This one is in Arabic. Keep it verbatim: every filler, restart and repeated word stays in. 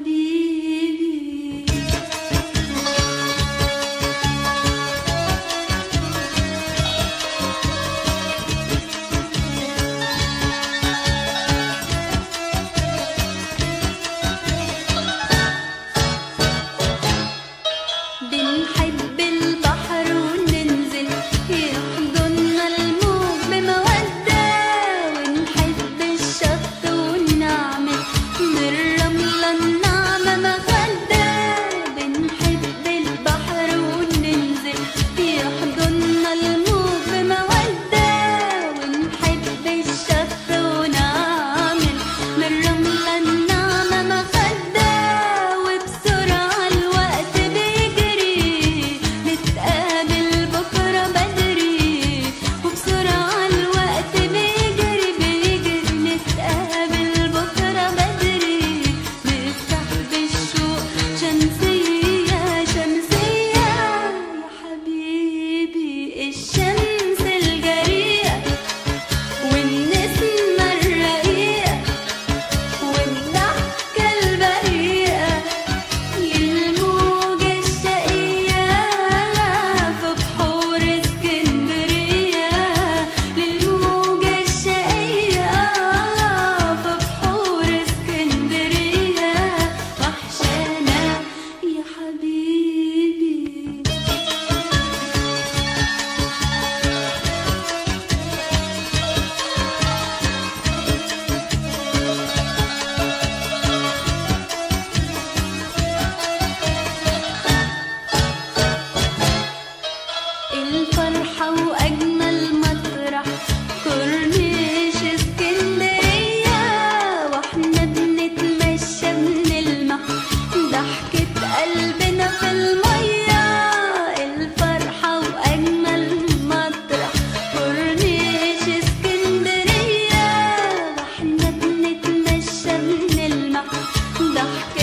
حبيبي. بنحب البحر وننزل يحضننا الموج بمودة، ونحب الشط ونعمل من الرملة الناعمة مخدة. بنحب البحر وننزل يحضننا الموج بمودة، ونحب الشط ونعمل من الرملة الناعمة مخدة. وبسرعة الوقت بيجري نتقابل بكرة بدري، وبسرعة الوقت بيجري بيجري نتقابل بكرة بدري. نفتح بالشوق شمسية شمسية يا حبيبي. الشمس الجريئة والنسمة الرقيقة والضحكة البريئة للموجة الشقية في بحور اسكندرية. للموجة الشقية في بحور اسكندرية وحشانا يا حبيبي. الفرحة وأجمل مطرح كورنيش اسكندرية، واحنا بنتمشى بنلمح ضحكة قلبنا في المية. الفرحة وأجمل مطرح كورنيش اسكندرية، واحنا بنتمشى بنلمح ضحكة